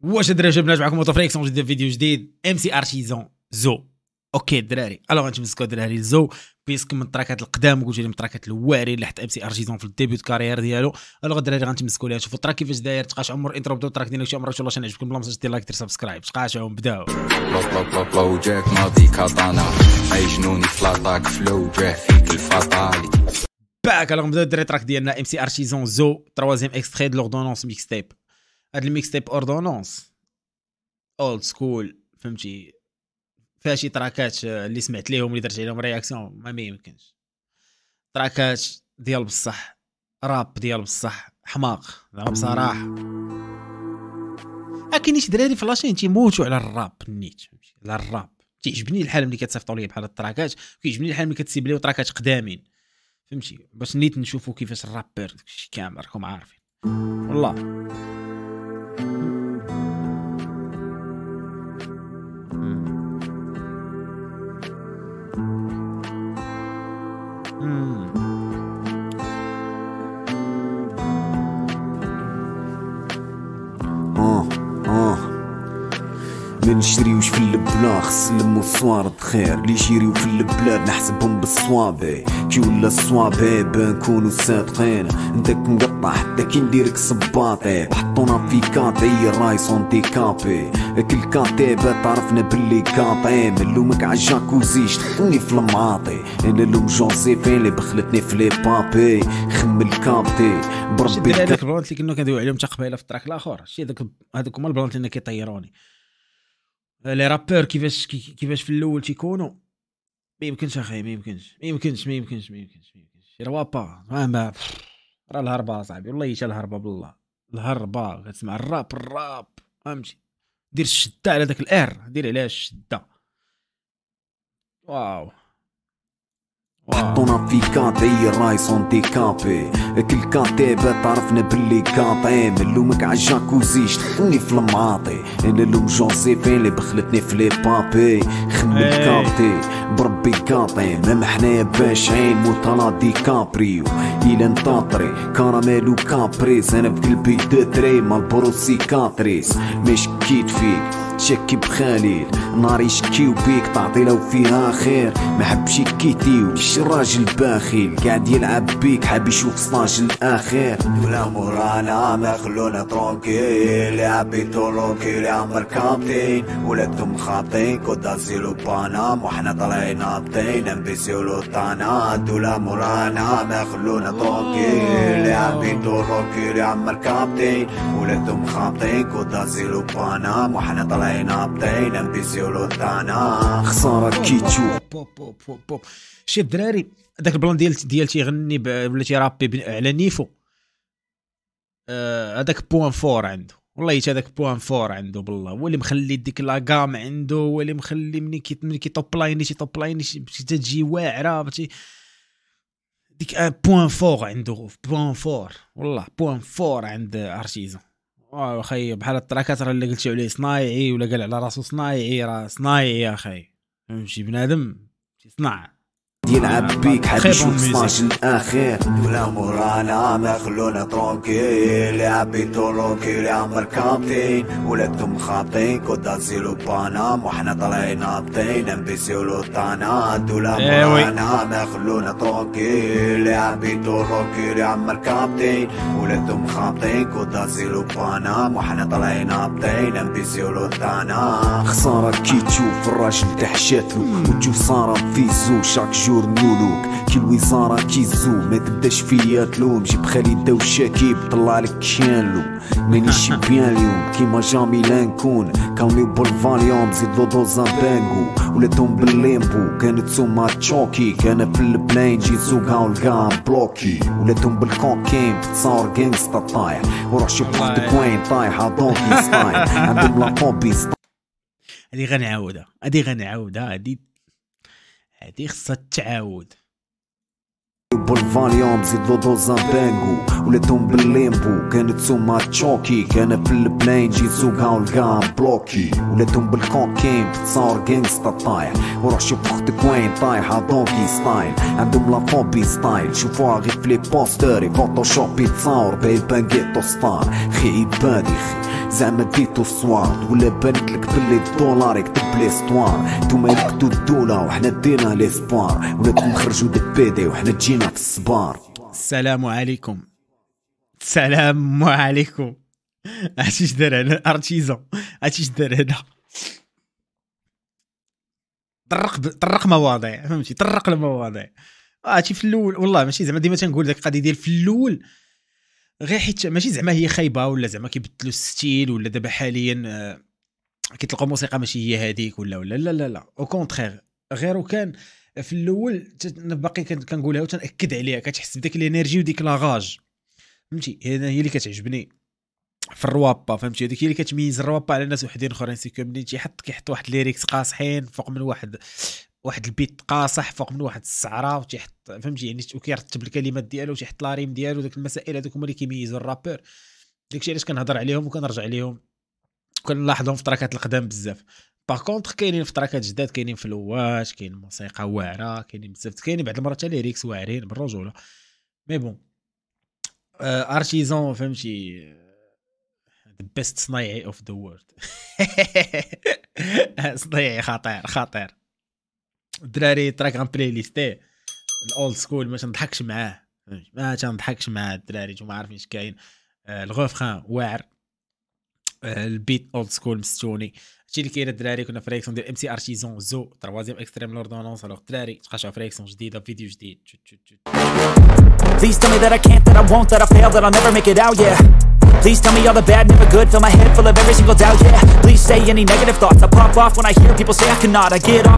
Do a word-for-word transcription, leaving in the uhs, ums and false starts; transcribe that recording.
واش الدراري جبنا معكم موتوفريكسيون جديد فيديو جديد ام سي ارتيزون زو. اوكي الدراري الو غنتمسكوا الدراري زو بيسك من التراكات القدام قلت لهم التراكات الواري اللي حتى ام سي ارتيزون في الديبيوت كارير ديالو. الو الدراري غنتمسكوا ليها نشوفوا التراك كيفاش داير تقاش عمر انترو بداو التراك ديالنا شي عمر ان شاء الله عجبكم بلا ما دير لايك دير سبسكرايب تقاشعوا نبداو. لو جاك ماضي كاتانا اي جنوني فلاطاك فلو جا فيك الفاتالي باك. الو نبداو الدراري التراك ديالنا ام سي ارتيزون زو تروازيام اكستري دو لوردونونس ميكس تيب. هاد الميكس تيب اوردونونس اولد سكول فهمتي فيها شي تراكات اللي سمعت ليهم اللي درت عليهم رياكسيون ما ما يمكنش. تراكات ديال بصح راب ديال بصح حماق زعما بصراحه. كاين شي دراري في لاشين تيموتوا على الراب نيت فهمتي على الراب. تيعجبني الحال ملي كتصيفطوا لي بحال التراكات كيعجبني الحال ملي كتسيب لي تراكات قدامين فهمتي باش نيت نشوفوا كيفاش الرابر داكشي كامل راكم عارفين والله. ما نشريوش في البلا خسلم وصوار خير اللي يشريو في البلاد نحسبهم بالصوابع كي ولا الصوابع بنكونو صادقين. انت كنقطع حتى كي نديرك صباطي حطونا في كاطي رايسون ديكابي كل كاتيبة تعرفنا باللي كاطي ملومك عالجاكوزي شطني في المعاطي انا لوم جوزيفين اللي بخلتني في لي بابي خم الكابتي بربي هذاك البلانت اللي كنا كندويو عليهم حتى قبيله في التراك الاخر شي هذوك هذوك هما البلانت اللي كيطيروني. لي رابور كيفاش كيفاش في الاول تيكونوا ما يمكنش اخي ما يمكنش ما يمكنش ما يمكنش ما يمكنش ما يمكنش راه با ما راه الهربه صاحبي والله حتى الهربه بالله الهربه كتسمع الراب الراب فهمتي دير الشده على داك الار دير عليها الشده. واو حطونا في كاطي رايسون ديكابي كل كاتيبة تعرفنا باللي كاطي ملومك عالجاكوزي شطني في المعاطي انا لوم جوزيفين اللي بخلتني في لي بابي خم الكابتي بربي كاطي مام حنايا باشعين موتانا ديكابريو الى نطاطري كراميل وكابريس انا بقلبي دتري مال بروسي كاتريس مش كيت فيك شكي بخليل ناري شكيو بيك تعطي لو فيها خير ما حبش يكيتيو مش راجل باخيل قاعد يلعب بيك حاب يشوف ستاج الاخير ولا مورانا ما خلونا ترونكيل يا بيتو لوكيل يا عمر كابتن ولادهم خاطين كودا زيلو بانام وحنا طالعين هابطين امبيسيو لوطانا ولا مورانا ما خلونا ترونكيل يا بيتو لوكيل يا عمر كابتن ولادهم خاطين كودا زيلو بانام وحنا طالعين نابطين امبيسيو لوطانا خسارة كي تشوف بوب بوب بوب بوب شي الدراري داك البلان ديال ديال تيغني ولا تيرابي على نيفو هذاك آه بوان فور عنده والله حتى هذاك بوان فور عنده بالله هو اللي مخلي ديك لاكام عنده هو اللي مخلي ملي كي ملي كي توب لاين شي توب لاين شي تجي واعره بتي ديك ان بوان فور عنده بوان فور والله بوان فور عند ارتيزون. واه اخي بحال التراكات راه اللي قلتي عليه صنايعي ولا قال على راسو صنايعي راه صنايعي يا اخي فهمتي بنادم تيصنع يلعب بيك حاب يشوف ستاج الاخير ولا مورانا ما خلونا ترونكيل يا بيتو لوكيل يا عمر كابتن ولادهم خاطين كودا زيلو بانام وحنا طالعين هابطين امبيسيو لوطانا ولا مورانا ما خلونا ترونكيل يا بيتو لوكيل يا عمر كابتن ولادهم خاطين كودا زيلو بانام وحنا طالعين هابطين امبيسيو لوطانا خسارة كي تشوف الراجل تحشاتلو وتشوف صارة في زو شاك جو نيولوك كي الوزارة كيزو ما تبداش فيا تلوم جيب خالد و شاكيب طلع لك شانلو مانيش بيان اليوم كيما جامي لا نكون كالميو بالفاليوم زيد لو دوزا بانغو ولاتهم بالليمبو كانت سوما تشوكي كان في البلاين جي سوقها ولقاها بلوكي ولاتهم بالكوكين تتصور جانجستا طايح وروح شوف وحدك وين طايحة دونكي ستايل عندهم لا كوبي هادي غنعاودها هادي غنعاودها هادي هادي خصها تعاود بالفاليوم زيدلو دوزان بانجو ولاتهم بالليمبو كانت سوما تشوكي كان في البلاين جي سوقها ولقاها بلوكي ولاتهم بالكوكين بتصور جانجستا طايح وروح شوف اختك وين طايحة دونكي ستايل عندهم لا فوبي ستايل شوفوها غير في لي بوستري فوتوشوب يتصور بايبان جيتو ستار خي عبادي خي زعما ديتو الصوار ولا بانتلك باللي الدولار يكتب ليستوار نتوما يكتو الدولة وحنا دينا ليسبوار ولاتكم خرجوا دي بيدي وحنا جينا في الصبار. السلام عليكم السلام عليكم. هاتيش دار هنا ارتيزون هاتيش دار هنا طرق ب... طرق مواضيع فهمتي طرق المواضيع هاتي في الاول والله ماشي زعما ديما تنقول داك القضيه ديال في الاول غير حيت ماشي زعما هي خايبه ولا زعما كيبدلوا الستيل ولا دابا حاليا آه كيطلقوا موسيقى ماشي هي هذيك ولا ولا لا لا لا او كونترير غير وكان في الاول باقي كنقولها وتنأكد عليها كتحس بديك الانرجي وديك لاغاج فهمتي هي اللي كتعجبني في الروابا فهمتي هذيك هي اللي كتميز الروابا على ناس وحدين اخرين سي كومني تيحط كيحط واحد ليريكس قاصحين فوق من واحد واحد البيت قاصح فوق من واحد السعره وتيحط فهمتي يعني وكيرتب الكلمات ديالو وتيحط لا ريم ديالو داك المسائل هذوك هما اللي كيميزوا الرابور داكشي علاش كنهضر عليهم وكنرجع عليهم كنلاحظهم في تراكات القدام بزاف. باغ كونطخ كاينين في تراكات جداد كاينين فلوات كاين موسيقى واعره كاينين بزاف كاينين بعض المرات حتى ليريكس واعرين بالرجوله مي بون آه ارتيزون فهمتي the best صنايعي of the world صنايعي خطير خطير الدراري تراك غن بلاي ليستيه الاولد سكول ما تنضحكش معاه ما تنضحكش معاه الدراري نتوما عارفين اش كاين آه الغوفخان واعر آه البيت اولد سكول مستوني هادشي اللي كاين الدراري. كنا في رياكسيون ديال ام سي ارتيزون زو تروازيام اكستريم لوردونونس الوغ الدراري تقاشعوا في رياكسيون جديده فيديو جديد. Please tell me that I can't, that I won't, that I fail, that I'll never make it out, yeah. Please tell me all the bad, never good, fill my head full of every single doubt, yeah. Please say any negative thoughts, I pop off when I hear people say I cannot, I get off